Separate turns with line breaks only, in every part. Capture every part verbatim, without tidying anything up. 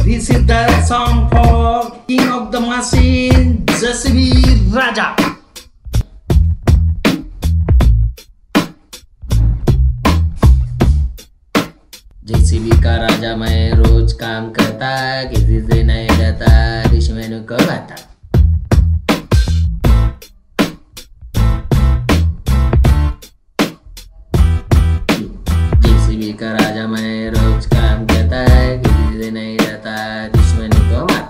This is the song for King of the Machine, J C B Raja. JCB का राजा मैं, रोज काम करता, किसी से नहीं रहता, दुश्मनों को आता। जेसीबी का राजा मैं, रोज काम करता, किसी से नहीं रहता, दुश्मनों को आता।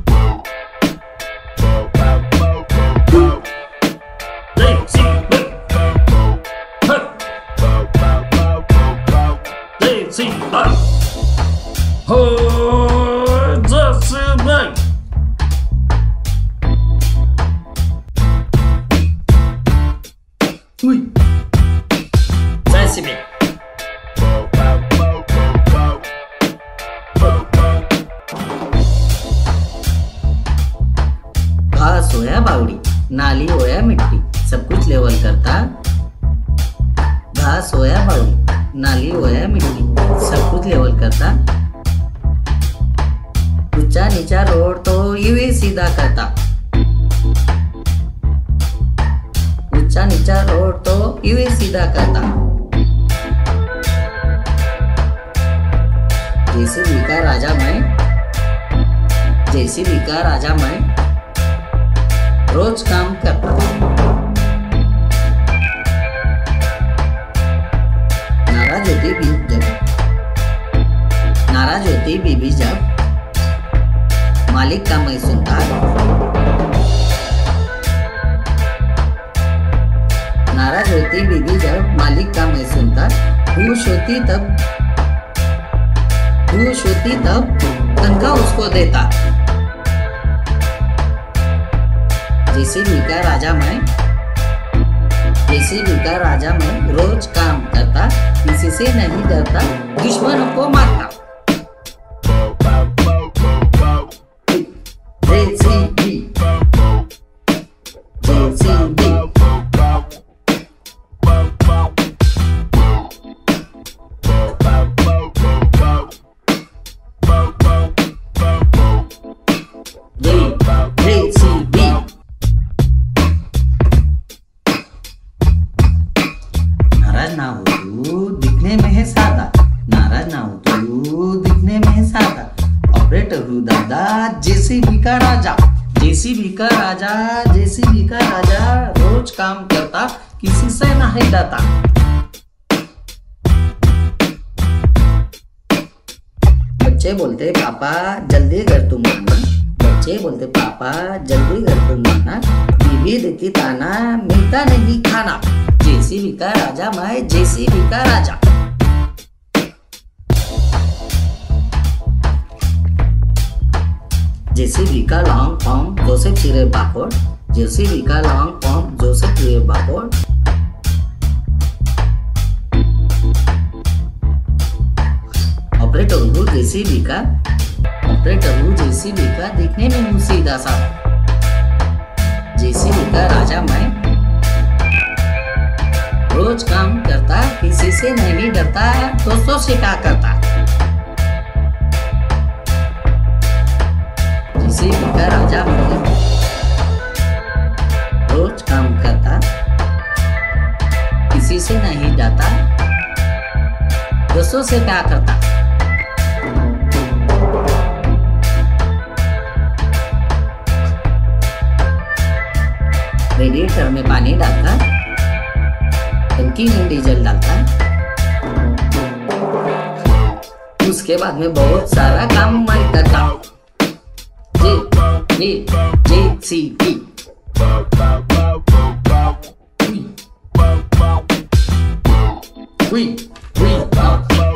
हो जेसीबी हुई जेसीबी घास होया बावड़ी, नाली होया मिट्टी, सब कुछ लेवल करता। घास होया बावड़ी, नाली होया मिट्टी, सब कुछ लेवल करता। ऊंचा नीचा रोड तो यूं सीधा करता। ऊंचा नीचा रोड तो यूं सीधा करता। जेसीबी का राजा मैं, जेसीबी का राजा मैं, रोज काम करता। नाराज होती बीबी जब, नाराज होती बीबी जब, मालिक का मैं सुनता। नाराज होती बीबी जब, मालिक का मैं सुनता। खुश होती तब, खुश होती तब तनख्वाह उसको देता। जेसीबी का राजा मैं, जेसीबी का राजा मैं, रोज काम करता, किसी से नहीं डरता, दुश्मनों को मारता। जेसीबी जेसीबी जेसीबी नाराज ना हो तू, दिखने में है सादा। नाराज ना हो तू, दिखने में है सादा। ऑपरेटर हूँ दादा, जेसीबी का राजा। जेसीबी का राजा, जेसीबी का राजा, रोज काम करता, किसी से नहीं डरता। बच्चे बोलते पापा जल्दी कर तुम आना, बच्चे बोलते पापा जल्दी कर तुम आना। बीबी देती ताना, मिलता नहीं खाना। जेसीबी का राजा मैं, जेसीबी का राजा। जेसीबी का लॉन्ग फॉर्म जोसेफ सीरे बाकोड। जेसीबी का लॉन्ग फॉर्म जोसेफ सीरे बाकोड। ऑपरेटर हूँ जेसीबी का, ऑपरेटर हूँ जेसीबी का, दिखने में हूँ सीधा सा। जेसीबी का राजा मैं, रोज काम करता, किसी से नहीं डरता, दोस्तों से क्या करता। जेसीबी का राजा मैं, रोज काम करता, किसी से नहीं डरता, दोस्तों से क्या करता। रेडिएटर में पानी डालता, टंकी में डीजल डालता, उसके बाद में बहुत सारा काम मैं करता। जे जे जेसीबी हुई हुई हुई